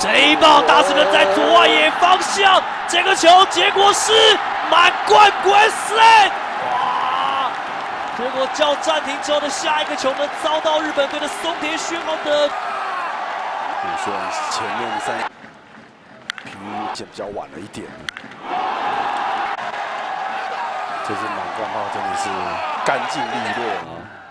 这一棒大声的在左外野方向，这个球结果是满贯滚死！哇！结果叫暂停之后的下一个球呢，遭到日本队的松田宣浩的。 虽然前面3平比较晚了一点，这支满贯炮真的是干净利落啊！